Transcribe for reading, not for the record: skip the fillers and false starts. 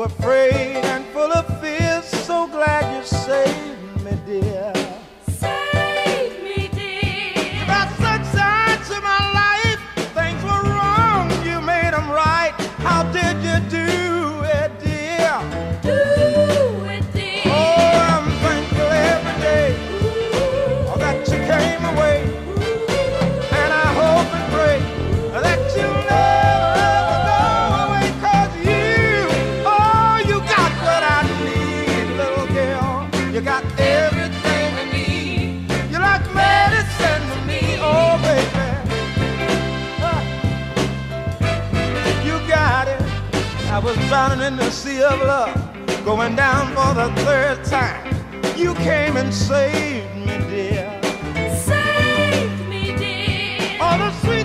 so afraid and full of fear. So glad you saved me, dear. Save me, dear. You brought sunshine to my life. Things were wrong, you made them right. How did you do it, dear? Do it, dear. Oh, I'm thankful every day that you came away. And I hope and pray that you'll never ever go away. 'Cause you got what I need, little girl. You got everything I need. You're like medicine to me, oh baby. You got it. I was drowning in the sea of love, going down for the third time. You came and saved me, dear. Save me, dear. All the sweet